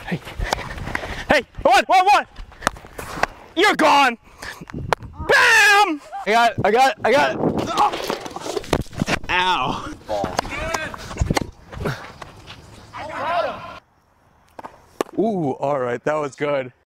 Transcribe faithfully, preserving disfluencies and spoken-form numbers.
Hey, hey, one, one, one. You're gone. Bam! I got it, I got it, I got it. Oh. Ow. Ball. Ooh, all right, that was good.